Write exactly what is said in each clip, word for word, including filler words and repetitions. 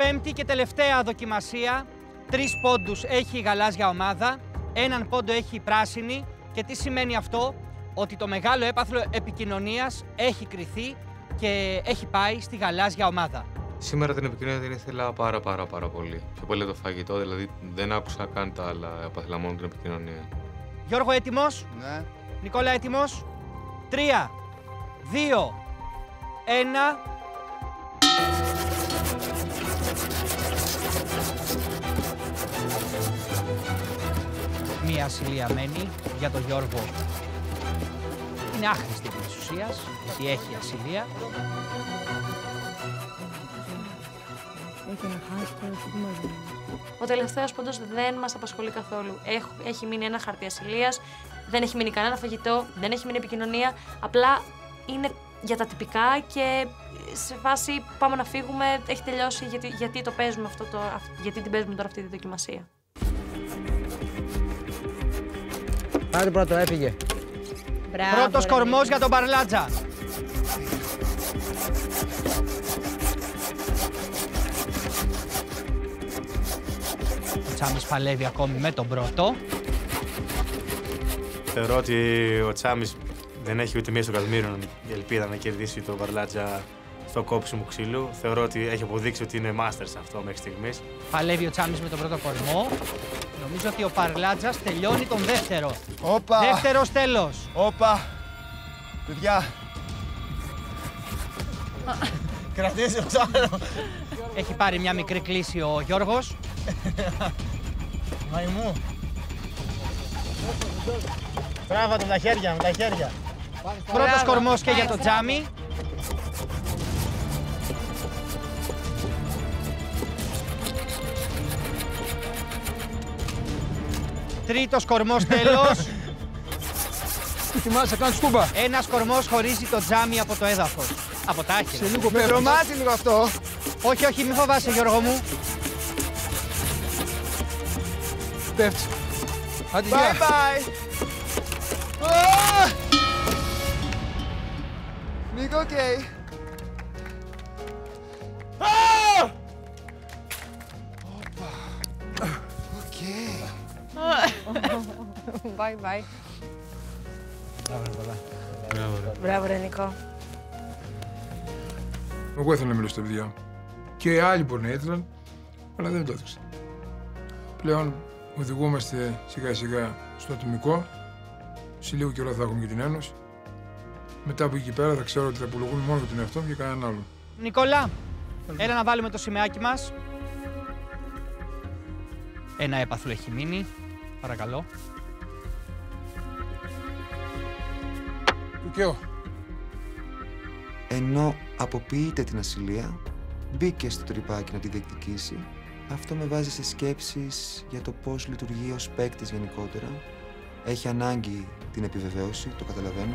Πέμπτη και τελευταία δοκιμασία. Τρεις πόντους έχει η γαλάζια ομάδα, έναν πόντο έχει η πράσινη. Και τι σημαίνει αυτό? Ότι το μεγάλο έπαθλο επικοινωνίας έχει κριθεί και έχει πάει στη γαλάζια ομάδα. Σήμερα την επικοινωνία την ήθελα πάρα πάρα πάρα πολύ. Πιο πολύ το φαγητό, δηλαδή δεν άκουσα καν τα άλλα έπαθλα, μόνο την επικοινωνία. Γιώργο, έτοιμος? Ναι. Νικόλα, έτοιμος? Τρία, δύο, ένα. Μία ασυλία μένει για τον Γιώργο. Είναι άχρηστη επί της ουσίας, γιατί έχει ασυλία. Ο τελευταίος πόντος δεν μας απασχολεί καθόλου. Έχει μείνει ένα χαρτί ασυλίας, δεν έχει μείνει κανένα φαγητό, δεν έχει μείνει επικοινωνία. Απλά είναι για τα τυπικά και σε φάση πάμε να φύγουμε, έχει τελειώσει γιατί, γιατί το παίζουμε αυτό το, γιατί την παίζουμε τώρα αυτή τη δοκιμασία. Πάρε πρώτο, έφυγε. Μπράβο, πρώτος κορμός για τον Παρλάτζα. Ο Τσάμις παλεύει ακόμη με τον πρώτο. Θεωρώ ότι ο Τσάμις δεν έχει ούτε μία στο εκατομμύριο η ελπίδα να κερδίσει τον Παρλάτζα στο κόψιμο ξύλου. Θεωρώ ότι έχει αποδείξει ότι είναι μάστερ σε αυτό μέχρι στιγμής. Παλεύει ο Τσάμις με τον πρώτο κορμό. Νομίζω ότι ο Παρλάτζας τελειώνει τον δεύτερο. Όπα! Δεύτερος τέλος. Όπα! Παιδιά! Κρατήσει το άλλο. Έχει πάρει μια μικρή κλίση ο Γιώργος. Μαϊμού. Τράβα του με τα χέρια, με τα χέρια. Πρώτος κορμός και για το Τζάμι. Τρίτος κορμός τέλος. Ετοιμάσαι να κάνεις σκούμπα. Ένας κορμός χωρίζει το Τζάμι από το έδαφος. Από τα άχυρα. Σε λίγο Με τρομάζει λίγο αυτό. Όχι, όχι, μη φοβάσαι Γιώργο μου. Πέφτει. Άντε, Bye γεια. bye. Νίκο, οκ. Bye bye. Μπράβο, ρε Νικό. Εγώ ήθελα να μιλήσω στα παιδιά. Και άλλοι μπορεί να ήθελαν, αλλά δεν το έδειξαν. Πλέον οδηγούμαστε σιγά σιγά στο ατομικό. Σε λίγο καιρό θα έχουμε και την Ένωση. Μετά από εκεί πέρα θα ξέρω ότι θα απολογούμε μόνο για τον εαυτό μου και κανέναν άλλον. Νικόλα, έλα να βάλουμε το σημαίακι μας. Ένα έπαθλο έχει μείνει. Παρακαλώ. Δικαίω. Ενώ αποποιείται την ασυλία, μπήκε στο τρυπάκι να τη διεκδικήσει. Αυτό με βάζει σε σκέψεις για το πώς λειτουργεί ως παίκτης γενικότερα. Έχει ανάγκη την επιβεβαίωση, το καταλαβαίνω.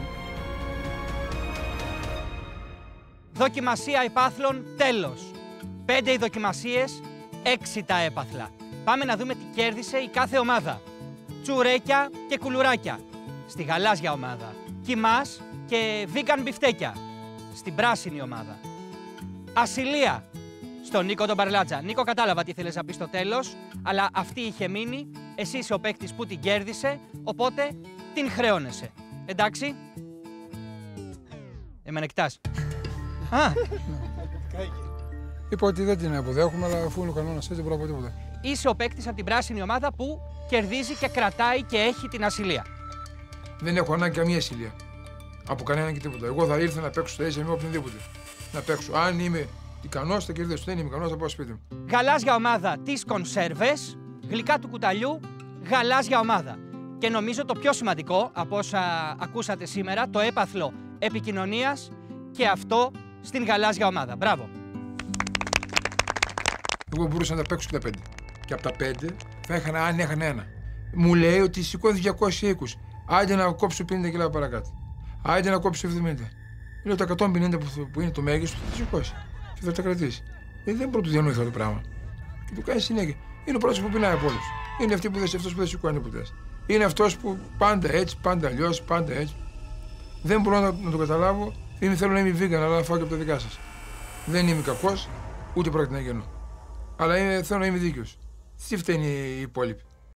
Δοκιμασία υπάθλων, τέλος. Πέντε οι δοκιμασίες, έξι τα έπαθλα. Πάμε να δούμε τι κέρδισε η κάθε ομάδα. Τσουρέκια και κουλουράκια. Στη γαλάζια ομάδα. Κιμάς και βίγκαν μπιφτέκια. Στην πράσινη ομάδα. Ασυλία. Στον Νίκο τον Παρλάτζα. Νίκο, κατάλαβα τι θέλεις να πεις στο τέλος, αλλά αυτή είχε μείνει. Εσύ είσαι ο παίκτης που την κέρδισε, οπότε την χρεώνεσαι. Εντάξει. Εμένα κοιτάς. Α, Είπα ότι δεν την αποδέχομαι, αλλά αφού είναι ο κανόνας έτσι δεν μπορώ να πω τίποτα. είσαι ο παίκτης από την πράσινη ομάδα που κερδίζει και κρατάει και έχει την ασυλία. Δεν έχω ανάγκη καμία ασυλία. Από κανέναν και τίποτα. Εγώ θα ήρθα να παίξω στο έσαι με οποιονδήποτε. Να παίξω. Αν είμαι ικανός, θα κερδίσω. Δεν είμαι ικανός, θα πάω σπίτι μου. Γαλάζια ομάδα τις κονσέρβες, γλυκά του κουταλιού, γαλάζια ομάδα. Και νομίζω το πιο σημαντικό από όσα ακούσατε σήμερα, το έπαθλο επικοινωνίας και αυτό στην γαλάζια ομάδα. Μπράβο. Εγώ μπορούσα να τα παίξω και τα πέντε. Και από τα πέντε θα έχανα, αν έχανα ένα. Μου λέει ότι σηκώθηκε διακόσια είκοσι. Άντε να κόψω πενήντα κιλά παρακάτω. Άντε να κόψω εβδομήντα. Λέω τα εκατόν πενήντα που, που είναι το μέγιστο θα τα σηκώσει. Και θα τα κρατήσει. Ε, δεν μπορώ να του διανοηθώ το πράγμα. Και το κάνει συνέχεια. Είναι ο πρώτο που πεινάει από όλου. Είναι αυτή που δεν αυτός που δεν σηκώνει ποτέ. Είναι αυτό που πάντα έτσι, πάντα αλλιώ, πάντα έτσι. Δεν μπορώ να, να το καταλάβω. Δεν θέλω να είμαι vegan, αλλά να φάω και από τα δικά σα. Δεν είμαι κακό, ούτε πρόκειται να γίνω. Αλλά είναι, θέλω να είμαι δίκαιος. Τι φταίνει οι υπόλοιποι.